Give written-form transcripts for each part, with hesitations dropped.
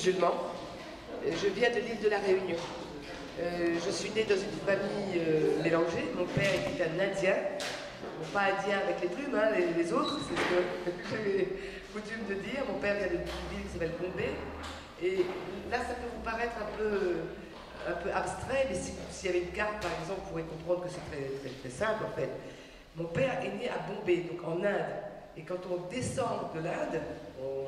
musulman. Je viens de l'île de la Réunion. Je suis née dans une famille mélangée. Mon père était un Indien. Bon, pas indien avec les plumes, hein, les autres, c'est ce que j'ai coutume de dire. Mon père vient d'une ville qui s'appelle Bombay. Et là, ça peut vous paraître un peu abstrait, mais s'il y avait une carte, par exemple, vous pourrez comprendre que c'est très simple, en fait. Mon père est né à Bombay, donc en Inde. Et quand on descend de l'Inde, on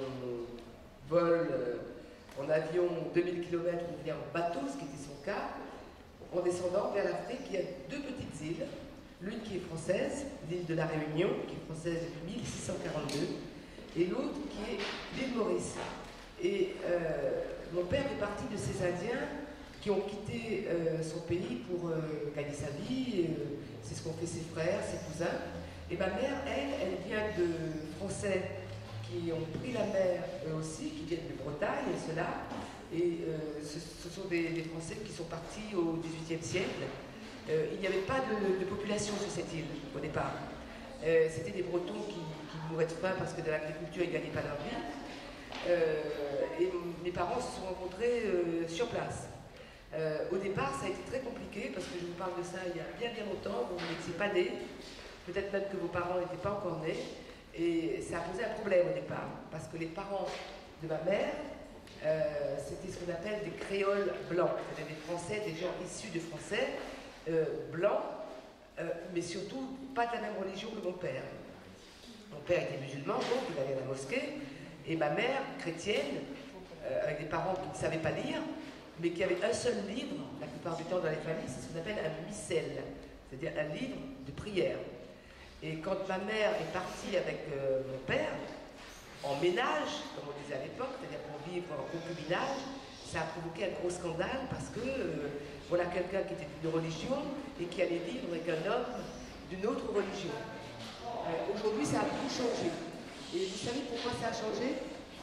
vole en avion 2000 km, on vient en bateau, ce qui était son cas. En descendant vers l'Afrique, il y a deux petites îles. L'une qui est française, l'île de la Réunion, qui est française depuis 1642, et l'autre qui est l'île Maurice. Et mon père fait partie de ces Indiens qui ont quitté son pays pour gagner sa vie. C'est ce qu'ont fait ses frères, ses cousins. Et ma mère, elle vient de Français qui ont pris la mer eux aussi, qui viennent de Bretagne, et cela. Et ce sont des Français qui sont partis au XVIIIe siècle. Il n'y avait pas de population sur cette île au départ. C'était des Bretons qui mouraient de faim parce que de l'agriculture, ils ne gagnaient pas leur vie. Et mes parents se sont rencontrés sur place. Au départ, ça a été très compliqué parce que je vous parle de ça il y a bien longtemps, vous n'étiez pas nés, peut-être même que vos parents n'étaient pas encore nés, et ça a posé un problème au départ parce que les parents de ma mère, c'était ce qu'on appelle des créoles blancs, c'est-à-dire des Français, des gens issus de Français blancs, mais surtout pas de la même religion que mon père. Mon père était musulman, donc il allait à la mosquée, et ma mère, chrétienne, avec des parents qui ne savaient pas lire, mais qui avaient un seul livre, la plupart du temps dans les familles, c'est ce qu'on appelle un missel, c'est-à-dire un livre de prière. Et quand ma mère est partie avec mon père, en ménage, comme on disait à l'époque, c'est-à-dire pour vivre en concubinage, ça a provoqué un gros scandale parce que voilà quelqu'un qui était d'une religion et qui allait vivre avec un homme d'une autre religion. Aujourd'hui, ça a beaucoup changé. Et vous savez pourquoi ça a changé?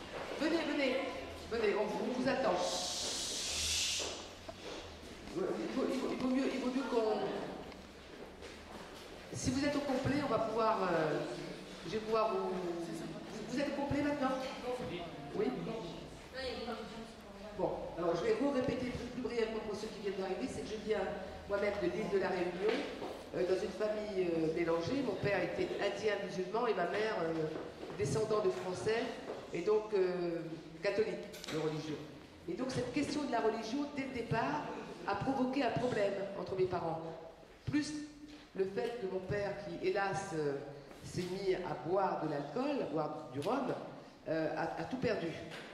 Venez, on vous attend. Il vaut mieux qu'on... Si vous êtes au complet, on va pouvoir... je vais pouvoir vous... Vous êtes au complet maintenant? Oui. Bon, alors je vais vous répéter plus brièvement pour ceux qui viennent d'arriver, c'est que je viens moi-même de l'île de la Réunion, dans une famille mélangée. Mon père était indien musulman et ma mère descendant de Français et donc catholique de religion. Et donc cette question de la religion, dès le départ, a provoqué un problème entre mes parents. Plus le fait que mon père, qui hélas s'est mis à boire de l'alcool, à boire du rhum, a tout perdu.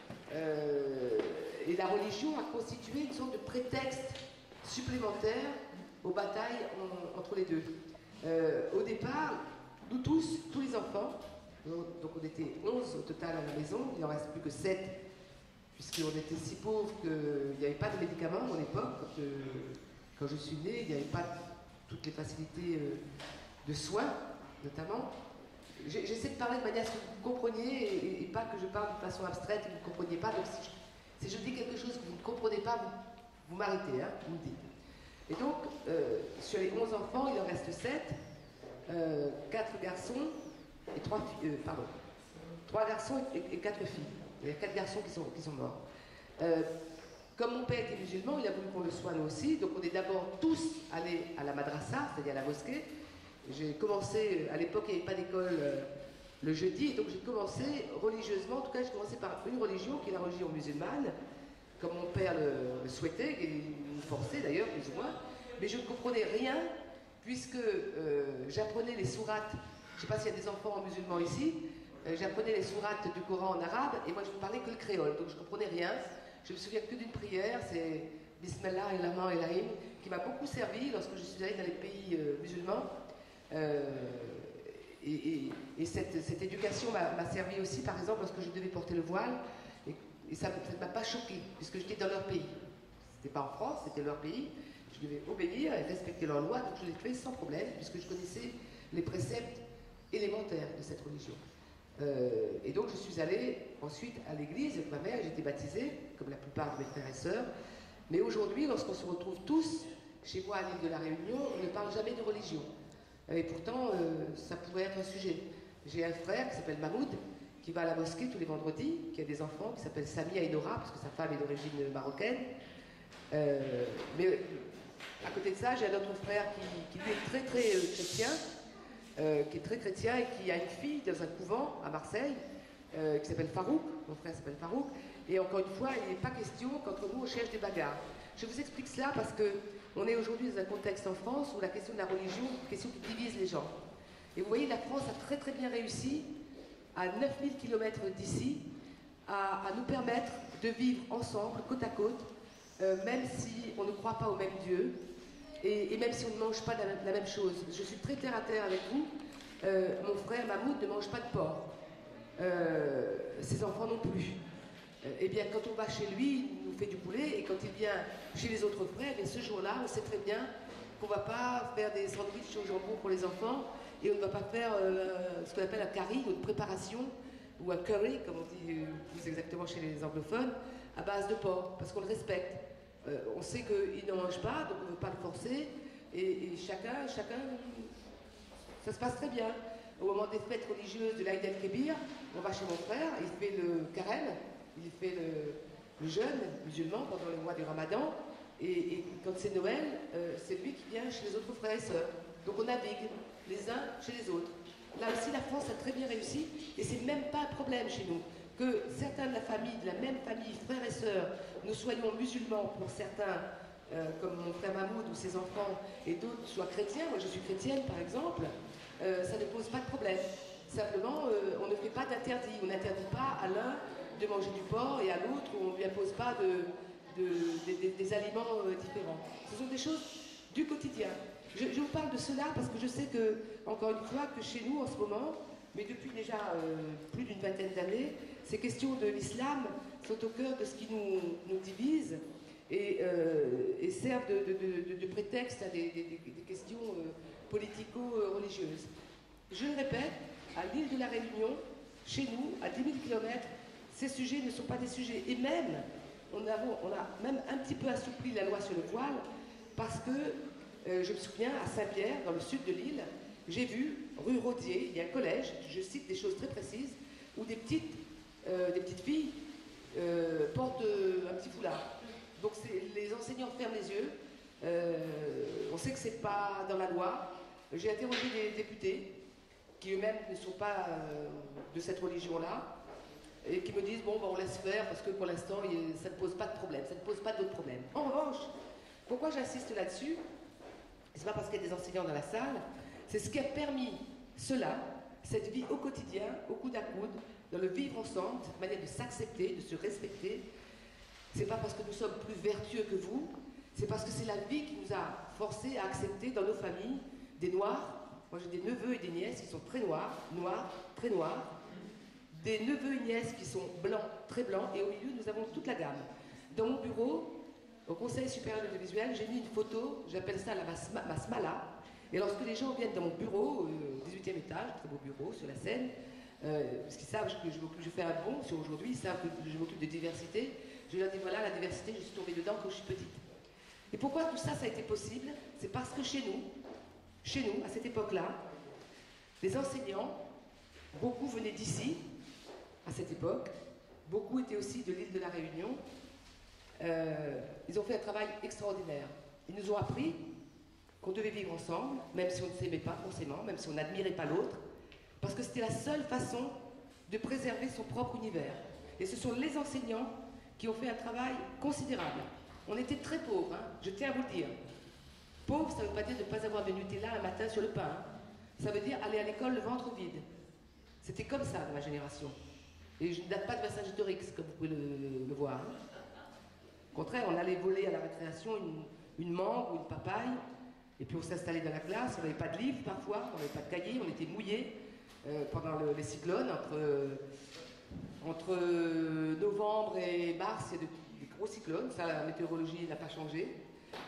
Et la religion a constitué une sorte de prétexte supplémentaire aux batailles entre les deux. Au départ, nous tous les enfants, donc on était 11 au total à la maison, il n'en reste plus que 7, puisqu'on était si pauvres qu'il n'y avait pas de médicaments à mon époque. Quand je suis née, il n'y avait pas toutes les facilités de soins, notamment. J'essaie de parler de manière à ce que vous compreniez et pas que je parle de façon abstraite et que vous ne compreniez pas. Donc si je dis quelque chose que vous ne comprenez pas, vous m'arrêtez, hein, vous me dites. Et donc, sur les 11 enfants, il en reste 7, 4 garçons et 3 filles, 3 garçons et 4 filles. Il y a 4 garçons qui sont morts. Comme mon père était musulman, il a voulu qu'on le soit nous aussi, donc on est d'abord tous allés à la madrasa, c'est-à-dire à la mosquée. J'ai commencé, à l'époque il n'y avait pas d'école le jeudi, donc j'ai commencé religieusement, en tout cas j'ai commencé par une religion qui est la religion musulmane, comme mon père le souhaitait, et il me forçait d'ailleurs plus ou moins, mais je ne comprenais rien puisque j'apprenais les sourates, je ne sais pas s'il y a des enfants musulmans ici, j'apprenais les sourates du Coran en arabe et moi je ne parlais que le créole, donc je ne comprenais rien. Je me souviens que d'une prière, c'est Bismillah et Rahman et Rahim, qui m'a beaucoup servi lorsque je suis allée dans les pays musulmans. Et cette éducation m'a servi aussi, par exemple, lorsque je devais porter le voile, et ça ne m'a pas choquée, puisque j'étais dans leur pays. C'était pas en France, c'était leur pays. Je devais obéir et respecter leurs lois, donc je l'ai fait sans problème, puisque je connaissais les préceptes élémentaires de cette religion. Et donc je suis allée ensuite à l'église avec ma mère, j'ai été baptisée, comme la plupart de mes frères et sœurs. Mais aujourd'hui, lorsqu'on se retrouve tous chez moi à l'île de la Réunion, on ne parle jamais de religion. Et pourtant, ça pourrait être un sujet. J'ai un frère qui s'appelle Mahmoud, qui va à la mosquée tous les vendredis, qui a des enfants, qui s'appelle Sami Aïdora, parce que sa femme est d'origine marocaine. Mais à côté de ça, j'ai un autre frère qui lui est très très chrétien, qui est très chrétien et qui a une fille dans un couvent à Marseille, qui s'appelle Farouk. Mon frère s'appelle Farouk. Et encore une fois, il n'est pas question qu'entre nous on cherche des bagarres. Je vous explique cela parce qu'on est aujourd'hui dans un contexte en France où la question de la religion est une question qui divise les gens. Et vous voyez, la France a très très bien réussi, à 9000 km d'ici, à nous permettre de vivre ensemble, côte à côte, même si on ne croit pas au même Dieu, et même si on ne mange pas la même chose. Je suis très terre à terre avec vous. Mon frère Mahmoud ne mange pas de porc. Ses enfants non plus. Eh bien, quand on va chez lui, il nous fait du poulet, et quand il vient chez les autres frères, et ce jour-là, on sait très bien qu'on ne va pas faire des sandwichs au jambon pour les enfants, et on ne va pas faire ce qu'on appelle un curry, une préparation, ou un curry, comme on dit plus exactement chez les anglophones, à base de porc, parce qu'on le respecte. On sait qu'il n'en mange pas, donc on ne veut pas le forcer, et chacun, ça se passe très bien. Au moment des fêtes religieuses de l'Aïd el-Kébir, on va chez mon frère, il fait le carême, il fait le jeûne musulman pendant les mois du Ramadan, et quand c'est Noël, c'est lui qui vient chez les autres frères et sœurs. Donc on navigue les uns chez les autres. Là aussi, la France a très bien réussi, et c'est même pas un problème chez nous. Que certains de la même famille, frères et sœurs, nous soyons musulmans pour certains, comme mon frère Mahmoud ou ses enfants, et d'autres soient chrétiens, moi je suis chrétienne par exemple, ça ne pose pas de problème. Simplement, on ne fait pas d'interdit. On n'interdit pas à l'un de manger du porc et à l'autre, on ne lui impose pas des aliments différents. Ce sont des choses du quotidien. Je vous parle de cela parce que je sais que, encore une fois, que chez nous en ce moment, mais depuis déjà plus d'une vingtaine d'années, ces questions de l'islam sont au cœur de ce qui nous divise et servent de prétexte à des questions politico-religieuses. Je le répète, à l'île de la Réunion, chez nous, à 10 000 km, ces sujets ne sont pas des sujets. Et même, on a même un petit peu assoupli la loi sur le voile, parce que, je me souviens, à Saint-Pierre, dans le sud de l'île, j'ai vu, rue Rodier, il y a un collège, je cite des choses très précises, où des petites filles portent un petit foulard. Donc les enseignants ferment les yeux, on sait que c'est pas dans la loi. J'ai interrogé des députés qui eux-mêmes ne sont pas de cette religion-là et qui me disent bon, ben, on laisse faire parce que pour l'instant ça ne pose pas de problème, ça ne pose pas d'autres problèmes. En revanche, pourquoi j'insiste là-dessus? C'est pas parce qu'il y a des enseignants dans la salle, c'est ce qui a permis cela, cette vie au quotidien, au coude à coude, dans le vivre ensemble, cette manière de s'accepter, de se respecter. C'est pas parce que nous sommes plus vertueux que vous, c'est parce que c'est la vie qui nous a forcés à accepter dans nos familles des noirs. Moi j'ai des neveux et des nièces qui sont très noirs, très noirs. Des neveux et nièces qui sont blancs, très blancs, et au milieu nous avons toute la gamme. Dans mon bureau, au Conseil supérieur de l'audiovisuel, j'ai mis une photo, j'appelle ça ma smala. Et lorsque les gens viennent dans mon bureau, au 18e étage, très beau bureau sur la Seine, parce qu'ils savent que je fais un bond sur aujourd'hui, ils savent que je m'occupe de diversité, je leur dis voilà, la diversité, je suis tombée dedans quand je suis petite. Et pourquoi tout ça, ça a été possible? C'est parce que chez nous, à cette époque-là, les enseignants, beaucoup venaient d'ici, à cette époque, beaucoup étaient aussi de l'île de la Réunion. Ils ont fait un travail extraordinaire. Ils nous ont appris qu'on devait vivre ensemble, même si on ne s'aimait pas forcément, même si on n'admirait pas l'autre, parce que c'était la seule façon de préserver son propre univers. Et ce sont les enseignants qui ont fait un travail considérable. On était très pauvres, hein, je tiens à vous le dire. Pauvre, ça ne veut pas dire de ne pas avoir de Nutella un matin sur le pain. Hein. Ça veut dire aller à l'école le ventre vide. C'était comme ça dans ma génération. Et je ne date pas de Vercingétorix, comme vous pouvez le voir. Hein. Au contraire, on allait voler à la récréation une mangue ou une papaye, et puis on s'installait dans la classe, on n'avait pas de livres parfois, on n'avait pas de cahier, on était mouillés pendant les cyclones. Entre novembre et mars, il y a des gros cyclones, ça la météorologie n'a pas changé.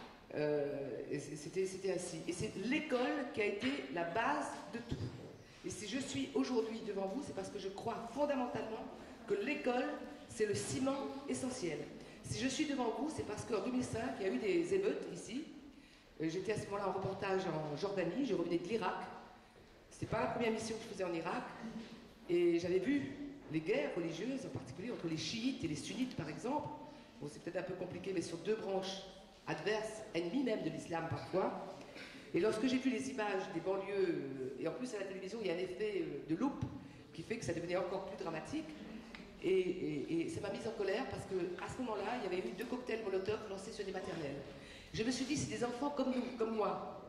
C'était ainsi. Et c'est l'école qui a été la base de tout. Et si je suis aujourd'hui devant vous, c'est parce que je crois fondamentalement que l'école, c'est le ciment essentiel. Si je suis devant vous, c'est parce qu'en 2005, il y a eu des émeutes ici. J'étais à ce moment-là en reportage en Jordanie, je revenais de l'Irak. C'était pas la première mission que je faisais en Irak. Et j'avais vu les guerres religieuses, en particulier entre les chiites et les sunnites par exemple. Bon, c'est peut-être un peu compliqué, mais sur deux branches adverses, ennemies même de l'islam parfois. Et lorsque j'ai vu les images des banlieues, et en plus à la télévision, il y a un effet de loupe qui fait que ça devenait encore plus dramatique. Et ça m'a mise en colère parce qu'à ce moment-là, il y avait eu 2 cocktails Molotov lancés sur des maternelles. Je me suis dit, c'est des enfants comme nous, comme moi.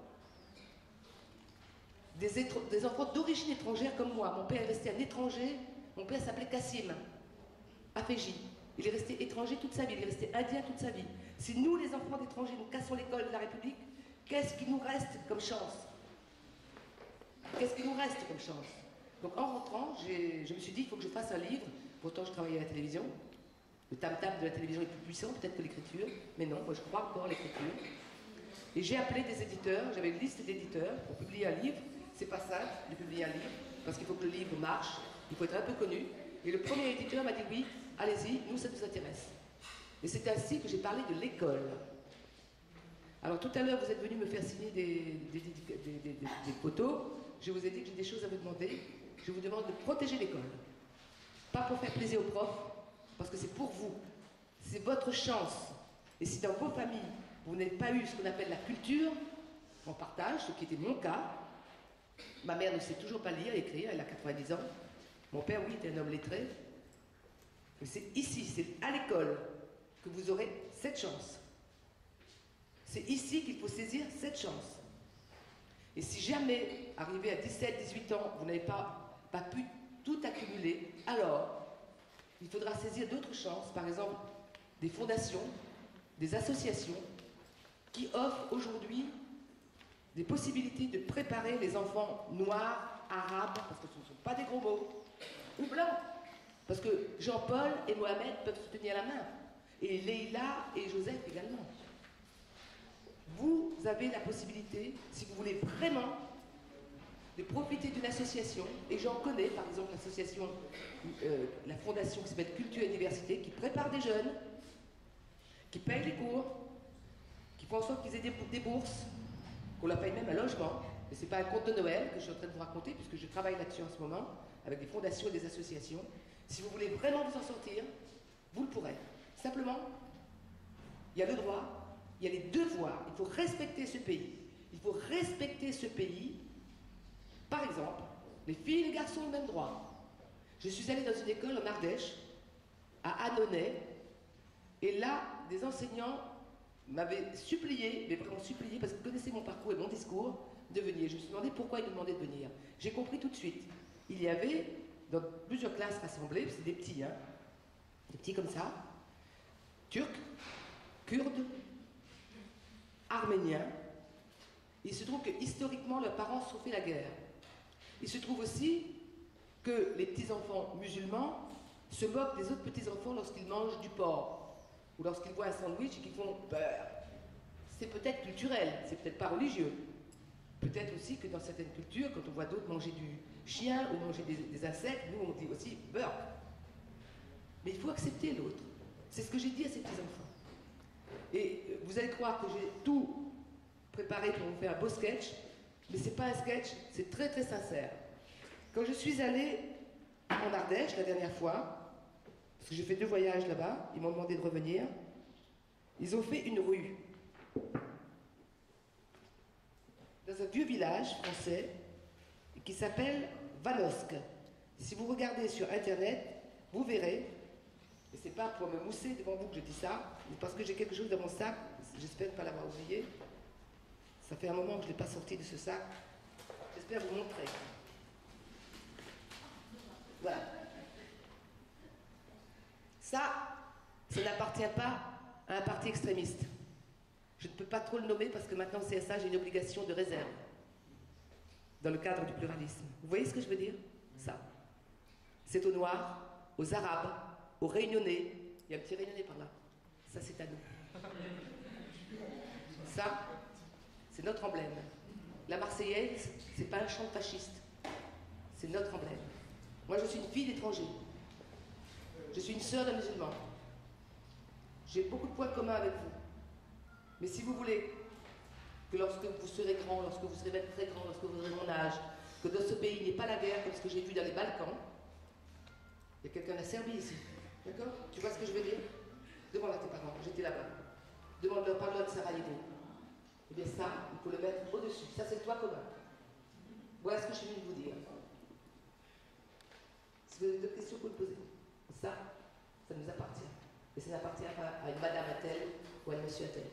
Des enfants d'origine étrangère comme moi. Mon père est resté un étranger. Mon père s'appelait Kassim, à Fiji. Il est resté étranger toute sa vie, il est resté indien toute sa vie. Si nous, les enfants d'étrangers, nous cassons l'école de la République, qu'est-ce qui nous reste comme chance? Qu'est-ce qui nous reste comme chance? Donc en rentrant, je me suis dit, il faut que je fasse un livre. Pourtant, je travaillais à la télévision. Le tam-tam de la télévision est plus puissant peut-être que l'écriture. Mais non, moi je crois encore à l'écriture. Et j'ai appelé des éditeurs, j'avais une liste d'éditeurs pour publier un livre. C'est pas simple de publier un livre, parce qu'il faut que le livre marche, il faut être un peu connu. Et le premier éditeur m'a dit oui, allez-y, nous ça nous intéresse. Et c'est ainsi que j'ai parlé de l'école. Alors tout à l'heure, vous êtes venu me faire signer des photos. Je vous ai dit que j'ai des choses à vous demander. Je vous demande de protéger l'école. Pas pour faire plaisir aux profs, parce que c'est pour vous. C'est votre chance. Et si dans vos familles, vous n'avez pas eu ce qu'on appelle la culture, en partage, ce qui était mon cas. Ma mère ne sait toujours pas lire et écrire, elle a 90 ans. Mon père, oui, était un homme lettré. Mais c'est ici, c'est à l'école que vous aurez cette chance. C'est ici qu'il faut saisir cette chance. Et si jamais, arrivé à 17, 18 ans, vous n'avez pas pu tout accumuler, alors il faudra saisir d'autres chances, par exemple des fondations, des associations qui offrent aujourd'hui des possibilités de préparer les enfants noirs, arabes, parce que ce ne sont pas des gros mots, ou blancs. Parce que Jean-Paul et Mohamed peuvent se tenir la main, et Leïla et Joseph également. Vous avez la possibilité, si vous voulez vraiment, de profiter d'une association, et j'en connais par exemple l'association, la fondation qui s'appelle Culture et Diversité, qui prépare des jeunes, qui paye les cours, qui font en sorte qu'ils aient des bourses, qu'on leur paye même un logement. Et ce n'est pas un conte de Noël que je suis en train de vous raconter, puisque je travaille là-dessus en ce moment, avec des fondations et des associations. Si vous voulez vraiment vous en sortir, vous le pourrez. Simplement, il y a le droit, il y a les devoirs. Il faut respecter ce pays. Il faut respecter ce pays. Par exemple, les filles et les garçons ont le même droit. Je suis allée dans une école en Ardèche, à Annonay, et là, des enseignants m'avaient supplié, mais vraiment supplié, parce qu'ils connaissaient mon parcours et mon discours, de venir. Je me suis demandé pourquoi ils me demandaient de venir. J'ai compris tout de suite. Il y avait, dans plusieurs classes rassemblées, c'est des petits, hein, des petits comme ça, turcs, kurdes, arméniens. Il se trouve que historiquement, leurs parents se sont fait la guerre. Il se trouve aussi que les petits-enfants musulmans se moquent des autres petits-enfants lorsqu'ils mangent du porc ou lorsqu'ils voient un sandwich et qu'ils font peur. C'est peut-être culturel, c'est peut-être pas religieux. Peut-être aussi que dans certaines cultures, quand on voit d'autres manger du chien ou manger des insectes, nous on dit aussi beurre. Mais il faut accepter l'autre. C'est ce que j'ai dit à ces petits-enfants. Et vous allez croire que j'ai tout préparé pour vous faire un beau sketch, mais c'est pas un sketch, c'est très très sincère. Quand je suis allée en Ardèche la dernière fois, parce que j'ai fait 2 voyages là-bas, ils m'ont demandé de revenir, ils ont fait une rue dans un vieux village français qui s'appelle Vanosque. Si vous regardez sur internet, vous verrez, et c'est pas pour me mousser devant vous que je dis ça, mais parce que j'ai quelque chose dans mon sac, j'espère ne pas l'avoir oublié. Ça fait un moment que je ne l'ai pas sorti de ce sac. J'espère vous montrer. Voilà. Ça n'appartient pas à un parti extrémiste. Je ne peux pas trop le nommer parce que maintenant, au CSA, j'ai une obligation de réserve dans le cadre du pluralisme. Vous voyez ce que je veux dire? Ça. C'est aux Noirs, aux Arabes, aux Réunionnais. Il y a un petit Réunionnais par là. Ça, c'est à nous. Ça, c'est notre emblème. La Marseillaise, c'est pas un chant fasciste. C'est notre emblème. Moi, je suis une fille d'étranger. Je suis une sœur d'un musulman. J'ai beaucoup de points communs avec vous. Mais si vous voulez que lorsque vous serez grand, lorsque vous serez même très grand, lorsque vous aurez mon âge, que dans ce pays il n'y ait pas la guerre comme ce que j'ai vu dans les Balkans, Il y a quelqu'un de la Serbie ici. D'accord? Tu vois ce que je veux dire? Demande à tes parents, j'étais là-bas. Demande-leur, parle-leur de Sarajevo. Eh bien ça, il faut le mettre au-dessus. Ça, c'est le toit commun. Voilà ce que je suis venu vous dire. Si vous avez d'autres questions, vous pouvez le poser. Ça nous appartient. Et ça n'appartient pas à une madame à tel ou à un monsieur à tel.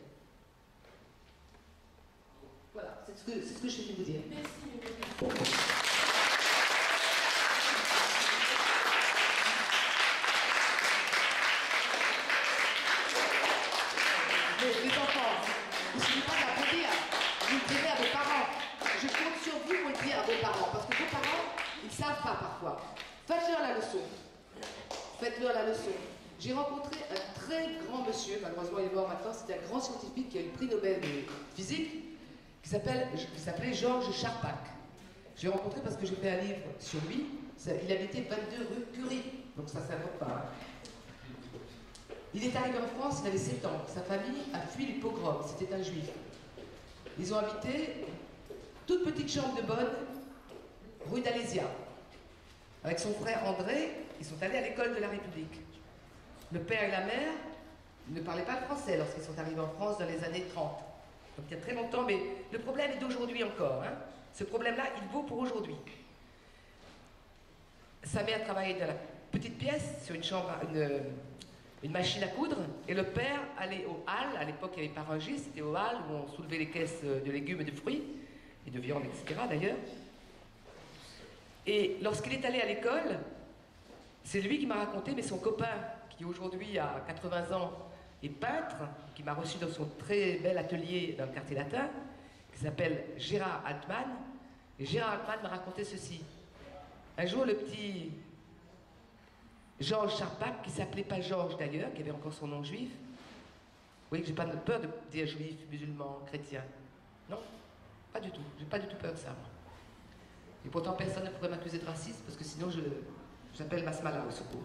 Voilà, c'est ce que je suis venu vous dire. Merci. Les enfants, il ne suffit pas d'applaudir. Vous le direz à vos parents. Je compte sur vous pour le dire à vos parents. Parce que vos parents, ils ne savent pas parfois. Faites-leur la leçon. Faites-leur la leçon. J'ai rencontré un très grand monsieur, malheureusement il est mort maintenant, c'était un grand scientifique qui a eu le prix Nobel de physique, qui s'appelait Georges Charpak. J'ai rencontré parce que j'ai fait un livre sur lui. Il habitait 22 rue Curie, donc ça ne s'invente pas. Il est arrivé en France, il avait 7 ans. Sa famille a fui les pogroms, c'était un juif. Ils ont habité toute petite chambre de bonne, rue d'Alésia. Avec son frère André, ils sont allés à l'école de la République. Le père et la mère ne parlaient pas le français lorsqu'ils sont arrivés en France dans les années 30. Donc il y a très longtemps, mais le problème est d'aujourd'hui encore. Hein. Ce problème-là, il vaut pour aujourd'hui. Sa mère travaillait dans la petite pièce, sur une chambre, une machine à coudre, et le père allait au hall, à l'époque il n'y avait pas rangé, c'était au hall où on soulevait les caisses de légumes et de fruits, et de viande, etc. d'ailleurs. Et lorsqu'il est allé à l'école, c'est lui qui m'a raconté, mais son copain, qui aujourd'hui a 80 ans, est peintre, qui m'a reçu dans son très bel atelier dans le quartier latin, qui s'appelle Gérard Altman. Et Gérard Altman m'a raconté ceci. Un jour, le petit Georges Charpak, qui s'appelait pas Georges d'ailleurs, qui avait encore son nom juif. Vous voyez que j'ai pas peur de dire juif, musulman, chrétien. Non, pas du tout. J'ai pas du tout peur de ça, moi. Et pourtant, personne ne pourrait m'accuser de racisme, parce que sinon, j'appelle Masmala au secours.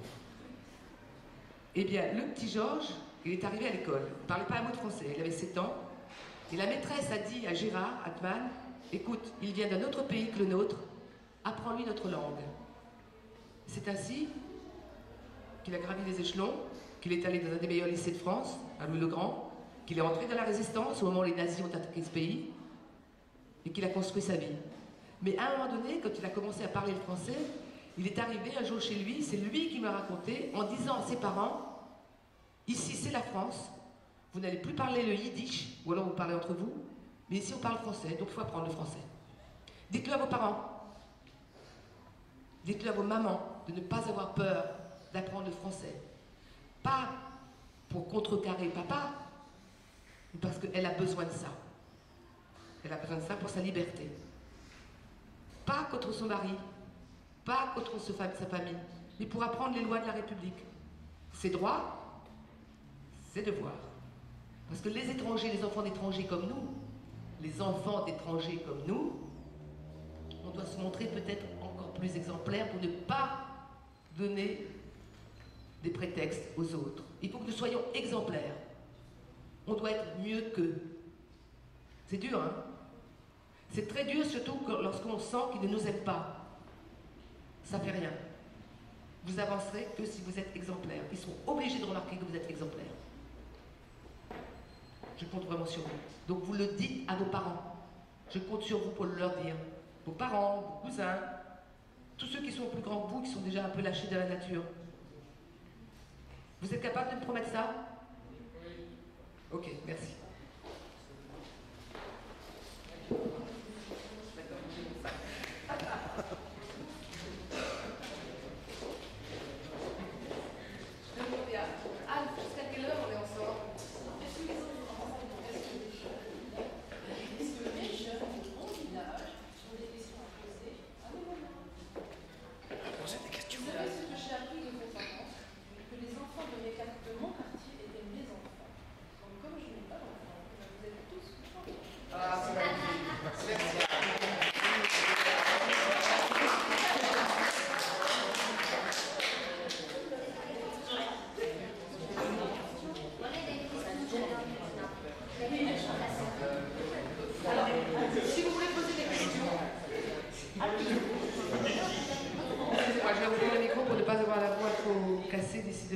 Eh bien, le petit Georges, il est arrivé à l'école. Il ne parlait pas un mot de français, il avait 7 ans. Et la maîtresse a dit à Gérard Altman, écoute, il vient d'un autre pays que le nôtre, apprends-lui notre langue. C'est ainsi qu'il a gravi les échelons, qu'il est allé dans un des meilleurs lycées de France, à Louis-le-Grand, qu'il est entré dans la résistance au moment où les nazis ont attaqué ce pays, et qu'il a construit sa vie. Mais à un moment donné, quand il a commencé à parler le français, il est arrivé un jour chez lui, c'est lui qui m'a raconté, en disant à ses parents, ici c'est la France, vous n'allez plus parler le yiddish, ou alors vous parlez entre vous, mais ici on parle français, donc il faut apprendre le français. Dites-le à vos parents, dites-le à vos mamans, de ne pas avoir peur d'apprendre le français. Pas pour contrecarrer papa, mais parce qu'elle a besoin de ça. Elle a besoin de ça pour sa liberté. Pas contre son mari, pas contre sa famille, mais pour apprendre les lois de la République. Ses droits, ses devoirs. Parce que les étrangers, les enfants d'étrangers comme nous, les enfants d'étrangers comme nous, on doit se montrer peut-être encore plus exemplaires pour ne pas donner des prétextes aux autres. Il faut que nous soyons exemplaires. On doit être mieux qu'eux. C'est dur, hein? C'est très dur, surtout lorsqu'on sent qu'ils ne nous aiment pas. Ça fait rien. Vous avancerez que si vous êtes exemplaire. Ils sont obligés de remarquer que vous êtes exemplaire. Je compte vraiment sur vous. Donc vous le dites à vos parents. Je compte sur vous pour le leur dire. Vos parents, vos cousins, tous ceux qui sont plus grands que vous, qui sont déjà un peu lâchés de la nature. Vous êtes capable de me promettre ça? Oui. Ok, merci. Je demandais à Anne, jusqu'à quelle heure on est ensemble? Est-ce que les jeunes de mon village ont des questions à poser à nos mamans? Poser des questions. Vous savez ce que j'ai appris de vos parents? Que les enfants de mon quartier étaient mes enfants. Donc comme je n'ai pas d'enfants, vous êtes tous mes enfants. Ah, c'est magnifique.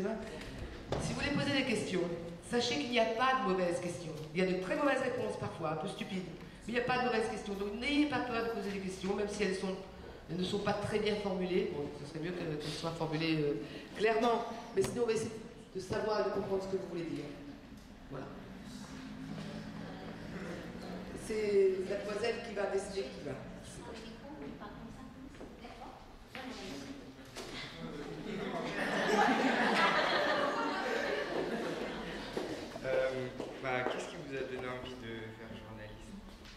excusez-moi. Si vous voulez poser des questions, sachez qu'il n'y a pas de mauvaises questions. Il y a de très mauvaises réponses parfois, un peu stupides, mais il n'y a pas de mauvaises questions. Donc n'ayez pas peur de poser des questions, même si elles ne sont pas très bien formulées. Bon, ce serait mieux qu'elles soient formulées clairement, mais sinon on va essayer de savoir et de comprendre ce que vous voulez dire. Voilà. C'est la demoiselle qui va décider qui va. Qu'est-ce qui vous a donné envie de faire journaliste?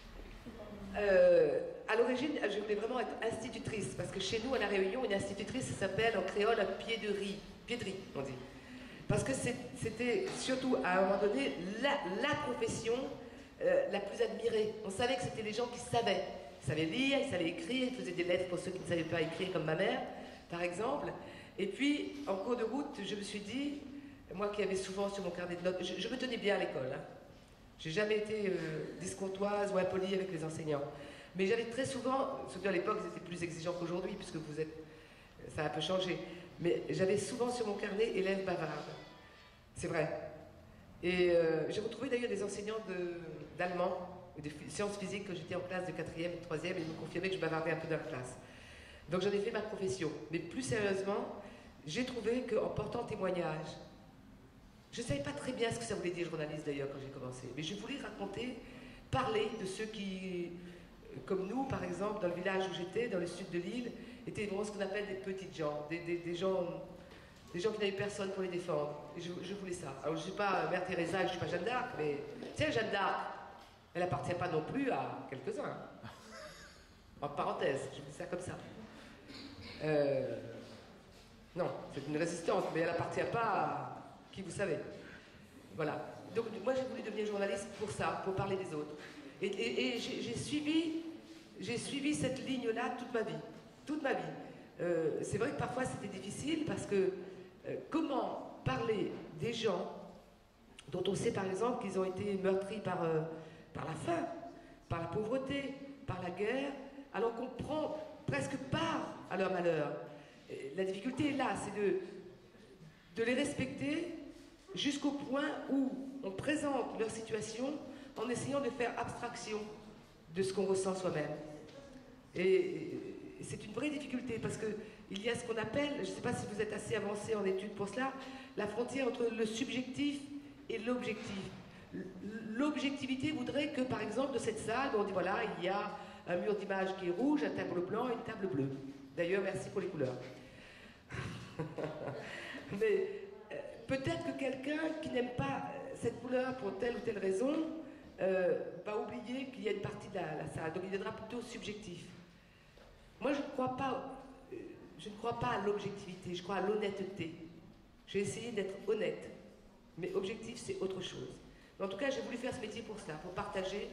À l'origine, je voulais vraiment être institutrice, parce que chez nous, à La Réunion, une institutrice, ça s'appelle en créole un pied-de-riz, on dit. Parce que c'était surtout, à un moment donné, la profession la plus admirée. On savait que c'était les gens qui savaient. Ils savaient lire, ils savaient écrire, ils faisaient des lettres pour ceux qui ne savaient pas écrire, comme ma mère, par exemple. Et puis, en cours de route, je me suis dit, moi qui avais souvent sur mon carnet de notes, je me tenais bien à l'école. Hein. J'ai jamais été discourtoise ou impolie avec les enseignants. Mais j'avais très souvent, surtout à l'époque, ils étaient plus exigeants qu'aujourd'hui, puisque ça a un peu changé. Mais j'avais souvent sur mon carnet élèves bavardes. C'est vrai. Et j'ai retrouvé d'ailleurs des enseignants d'allemand ou de sciences physiques quand j'étais en classe de 4e et 3e, et ils me confirmaient que je bavardais un peu dans la classe. Donc j'en ai fait ma profession. Mais plus sérieusement, j'ai trouvé qu'en portant témoignage, je ne savais pas très bien ce que ça voulait dire journaliste d'ailleurs quand j'ai commencé, mais je voulais raconter, parler de ceux qui, comme nous par exemple, dans le village où j'étais, dans le sud de l'île, étaient vraiment ce qu'on appelle des petites gens, des gens qui n'avaient personne pour les défendre. Et je voulais ça. Alors je ne suis pas Mère Teresa, je ne suis pas Jeanne d'Arc, mais tiens, Jeanne d'Arc, elle n'appartient pas non plus à quelques-uns. En parenthèse, je dis ça comme ça. Non, c'est une résistance, mais elle n'appartient pas à qui vous savez. Voilà. Donc moi j'ai voulu devenir journaliste pour ça, pour parler des autres. Et j'ai suivi cette ligne-là toute ma vie. Toute ma vie. C'est vrai que parfois c'était difficile parce que comment parler des gens dont on sait par exemple qu'ils ont été meurtris par la faim, par la pauvreté, par la guerre, alors qu'on prend presque part à leur malheur. Et la difficulté est là, c'est de les respecter jusqu'au point où on présente leur situation en essayant de faire abstraction de ce qu'on ressent soi-même. Et c'est une vraie difficulté parce qu'il y a ce qu'on appelle, je ne sais pas si vous êtes assez avancé en études pour cela, la frontière entre le subjectif et l'objectif. L'objectivité voudrait que, par exemple, de cette salle, on dit voilà, il y a un mur d'image qui est rouge, un tableau blanc et une table bleue. D'ailleurs, merci pour les couleurs. Mais peut-être que quelqu'un qui n'aime pas cette couleur pour telle ou telle raison va oublier qu'il y a une partie de la salle. Donc il deviendra plutôt subjectif. Moi, je ne crois pas à l'objectivité, je crois à l'honnêteté. J'ai essayé d'être honnête, mais objectif, c'est autre chose. Mais en tout cas, j'ai voulu faire ce métier pour cela, pour partager.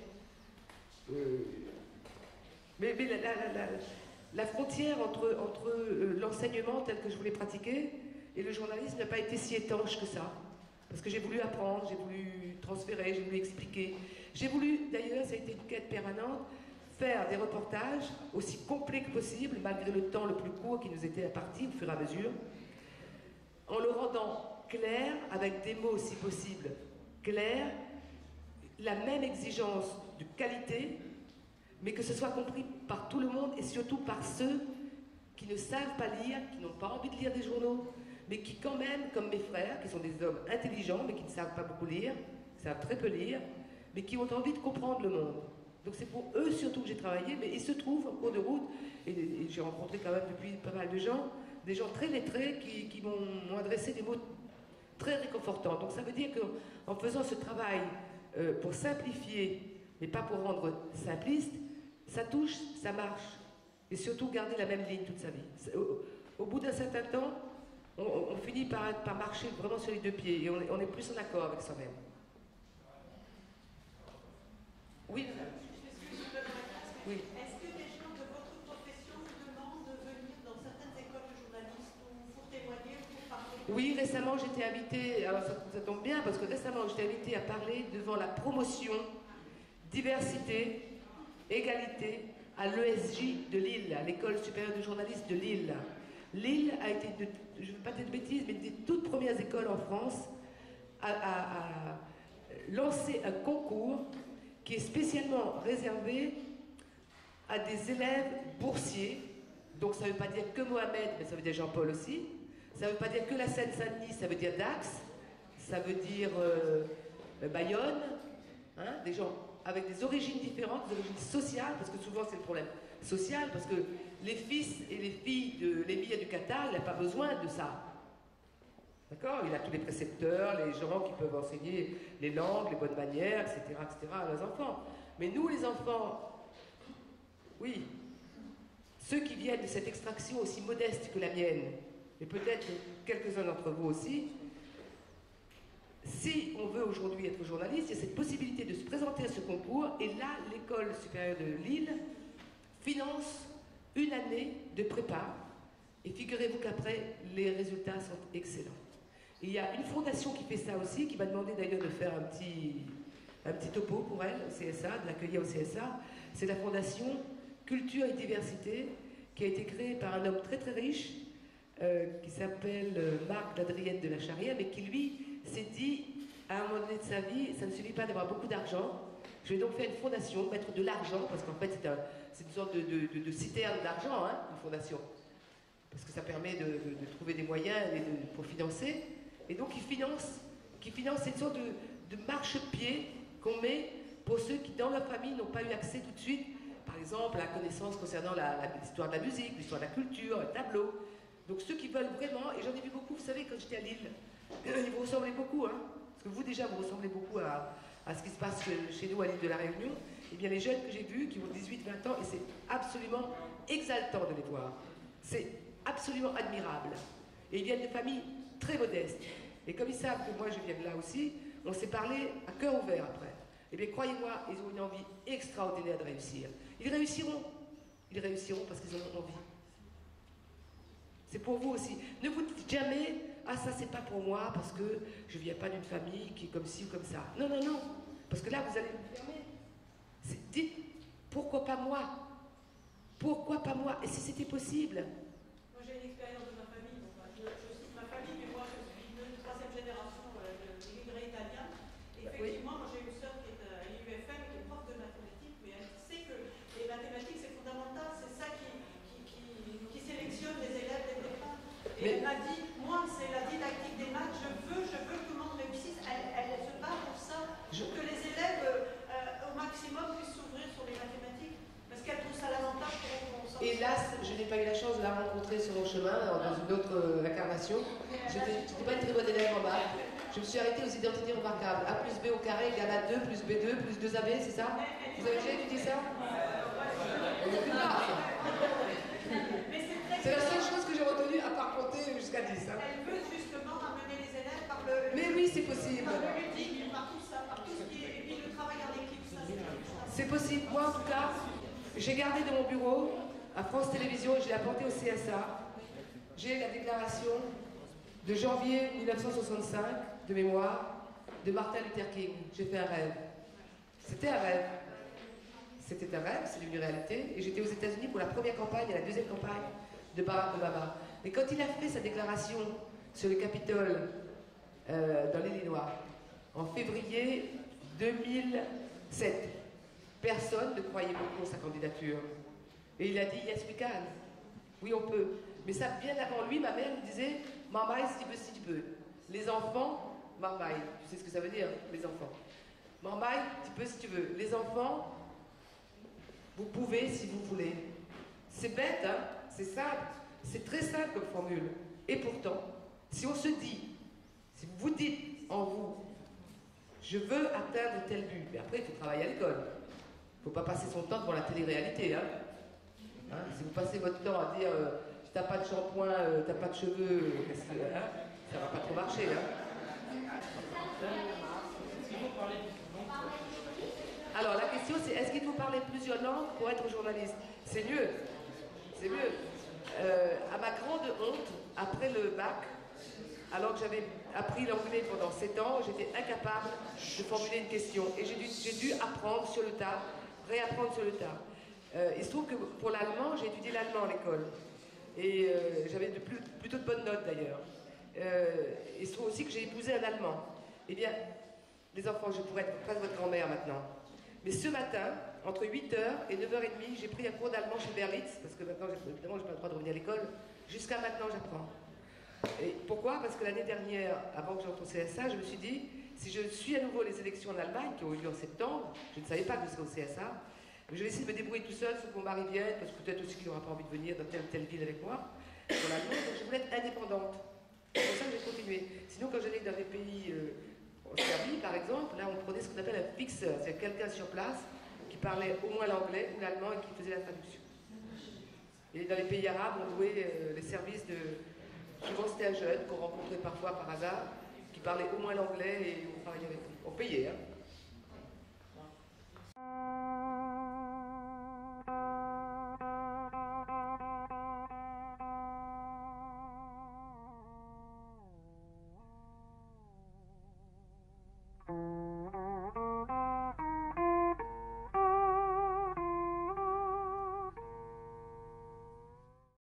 Mais la frontière entre l'enseignement tel que je voulais pratiquer et le journalisme n'a pas été si étanche que ça. Parce que j'ai voulu apprendre, j'ai voulu transférer, j'ai voulu expliquer. J'ai voulu, d'ailleurs, ça a été une quête permanente, faire des reportages aussi complets que possible, malgré le temps le plus court qui nous était imparti au fur et à mesure, en le rendant clair, avec des mots si possible clairs, la même exigence de qualité, mais que ce soit compris par tout le monde et surtout par ceux qui ne savent pas lire, qui n'ont pas envie de lire des journaux, mais qui quand même, comme mes frères, qui sont des hommes intelligents, mais qui ne savent pas beaucoup lire, qui savent très peu lire, mais qui ont envie de comprendre le monde. Donc c'est pour eux surtout que j'ai travaillé, mais il se trouve en cours de route, et j'ai rencontré quand même depuis pas mal de gens, des gens très lettrés qui m'ont adressé des mots très réconfortants. Donc ça veut dire qu'en faisant ce travail pour simplifier, mais pas pour rendre simpliste, ça touche, ça marche. Et surtout garder la même ligne toute sa vie. Au bout d'un certain temps, on finit par marcher vraiment sur les deux pieds et on est plus en accord avec soi-même. Oui, madame. Oui. Est-ce que des gens de votre profession vous demandent de venir dans certaines écoles de journalistes pour témoigner ou pour parler? Oui, récemment j'étais invitée, alors ça tombe bien parce que récemment j'étais invitée à parler devant la promotion diversité, égalité à l'ESJ de Lille, à l'École supérieure de journalistes de Lille. Lille a été, je ne veux pas dire de bêtises, mais des toutes premières écoles en France à lancer un concours qui est spécialement réservé à des élèves boursiers. Donc ça ne veut pas dire que Mohamed, mais ça veut dire Jean-Paul aussi. Ça ne veut pas dire que la Seine-Saint-Denis, ça veut dire Dax. Ça veut dire Bayonne. Hein, des gens avec des origines différentes, des origines sociales, parce que souvent c'est le problème social, parce que les fils et les filles de l'émir du Qatar, il n'a pas besoin de ça. D'accord? Il a tous les précepteurs, les gens qui peuvent enseigner les langues, les bonnes manières, etc., à leurs enfants. Mais nous, les enfants, oui, ceux qui viennent de cette extraction aussi modeste que la mienne, et peut-être quelques-uns d'entre vous aussi, si on veut aujourd'hui être journaliste, il y a cette possibilité de se présenter à ce concours, et là, l'École supérieure de Lille finance une année de prépa, et figurez-vous qu'après, les résultats sont excellents. Et il y a une fondation qui fait ça aussi, qui m'a demandé d'ailleurs de faire un petit topo pour elle, au CSA, de l'accueillir au CSA. C'est la fondation Culture et Diversité, qui a été créée par un homme très très riche, qui s'appelle Marc Ladrienne de la Charrière, mais qui lui s'est dit, à un moment donné de sa vie, ça ne suffit pas d'avoir beaucoup d'argent, je vais donc faire une fondation, mettre de l'argent, parce qu'en fait c'est une sorte de citerne d'argent, hein, une fondation, parce que ça permet de trouver des moyens pour financer, et donc qui finance cette sorte de marchepied qu'on met pour ceux qui dans leur famille n'ont pas eu accès tout de suite, par exemple à la connaissance concernant l'histoire de la musique, l'histoire de la culture, le tableau. Donc ceux qui veulent vraiment, et j'en ai vu beaucoup, vous savez, quand j'étais à Lille, ils vous ressemblez beaucoup, hein, parce que vous déjà vous ressemblez beaucoup à ce qui se passe chez nous à l'île de la Réunion. Eh bien les jeunes que j'ai vus, qui ont 18-20 ans, et c'est absolument exaltant de les voir. C'est absolument admirable. Et ils viennent de familles très modestes. Et comme ils savent que moi je viens de là aussi, on s'est parlé à cœur ouvert après. Eh bien croyez-moi, ils ont une envie extraordinaire de réussir. Ils réussiront parce qu'ils en ont envie. C'est pour vous aussi. Ne vous dites jamais, ah ça c'est pas pour moi parce que je viens pas d'une famille qui est comme ci ou comme ça. Non, non, non. Parce que là vous allez vous fermer. Dites, pourquoi pas moi? Pourquoi pas moi? Et si c'était possible? Moi j'ai une expérience de ma famille. Donc, je cite ma famille, mais moi je suis de troisième génération d'immigrés italiens. Et effectivement, moi j'ai une sœur qui est à l'UFM, qui est prof de mathématiques, mais elle sait que les mathématiques c'est fondamental, c'est ça qui sélectionne les élèves dès le départ. Et elle m'a dit, moi c'est la didactique des maths, je veux que tout le monde réussisse, elle se bat pour ça, pour que les élèves au maximum puissent s'ouvrir sur les mathématiques, parce qu'elle trouve ça l'avantage pour qu'on s'en. Hélas, je n'ai pas eu la chance de la rencontrer sur mon chemin, dans une autre incarnation. Je n'étais pas une très bonne élève en maths. Je me suis arrêtée aux identités remarquables. A plus B au carré égale à 2 plus B2 plus 2AB, c'est ça? Vous avez déjà étudié ça? On n'est plus là. C'est la seule chose que j'ai retenue, à part compter jusqu'à 10. Hein. Elle veut justement amener les élèves par le. Mais oui, c'est possible. Par le ludique, par tout ça, par tout ce qui est. Et puis le travail en équipe, ça c'est. C'est possible. Moi, en tout cas, j'ai gardé dans mon bureau, à France Télévisions, et je l'ai apporté au CSA. J'ai la déclaration de janvier 1965, de mémoire, de Martin Luther King. J'ai fait un rêve. C'était un rêve. C'était un rêve, c'est devenu réalité. Et j'étais aux États-Unis pour la première campagne et la deuxième campagne de Barack Obama. Et quand il a fait sa déclaration sur le Capitole dans l'Illinois, en février 2007, personne ne croyait beaucoup en sa candidature. Et il a dit, yes we can. Oui, on peut. Mais ça, bien avant lui, ma mère me disait, Marmaille, si tu peux. Les enfants, Marmaille, tu sais ce que ça veut dire, les enfants. Marmaille, tu peux si tu veux. Les enfants, vous pouvez si vous voulez. C'est bête, hein? C'est simple. C'est très simple comme formule. Et pourtant, si on se dit, si vous vous dites en vous, je veux atteindre tel but, mais après il faut travailler à l'école. Il ne faut pas passer son temps devant la télé-réalité. Hein? Si vous passez votre temps à dire t'as pas de shampoing, t'as pas de cheveux, hein? Ça va pas trop marcher. Hein? Alors la question c'est, est-ce qu'il faut parler plusieurs langues pour être journaliste? C'est mieux. C'est mieux. À ma grande honte, après le bac, alors que j'avais appris l'anglais pendant 7 ans, j'étais incapable de formuler une question. Et j'ai dû apprendre sur le tas, réapprendre sur le tas. Il se trouve que pour l'allemand, j'ai étudié l'allemand à l'école. Et j'avais plutôt de bonnes notes d'ailleurs. Il se trouve aussi que j'ai épousé un Allemand. Eh bien, les enfants, je pourrais être pas votre grand-mère maintenant. Mais ce matin, entre 8h et 9h30, j'ai pris un cours d'allemand chez Berlitz, parce que maintenant, évidemment, je n'ai pas le droit de revenir à l'école. Jusqu'à maintenant, j'apprends. Et pourquoi? Parce que l'année dernière, avant que j'entre au CSA, je me suis dit, si je suis à nouveau les élections en Allemagne, qui ont eu lieu en septembre, je ne savais pas que je serais au CSA, mais je vais essayer de me débrouiller tout seul, sans que mon mari vienne, parce que peut-être aussi qu'il n'aura pas envie de venir dans telle ou telle ville avec moi, pour l'allemand, donc je voulais être indépendante. C'est pour ça que j'ai continué. Sinon, quand j'allais dans des pays en Serbie, par exemple, là, on prenait ce qu'on appelle un fixeur, c'est quelqu'un sur place qui parlait au moins l'anglais ou l'allemand et qui faisait la traduction. Et dans les pays arabes, on jouait les services de... Souvent, c'était un jeune qu'on rencontrait parfois par hasard, qui parlait au moins l'anglais et on travaillait avec lui. On payait, hein.